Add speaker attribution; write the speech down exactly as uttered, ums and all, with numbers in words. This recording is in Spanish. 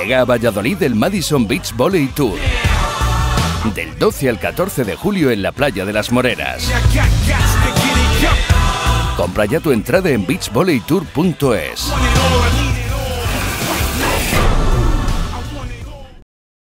Speaker 1: Llega a Valladolid el Madison Beach Volley Tour. Del doce al catorce de julio en la playa de las Moreras. Compra ya tu entrada en beach volley tour punto es.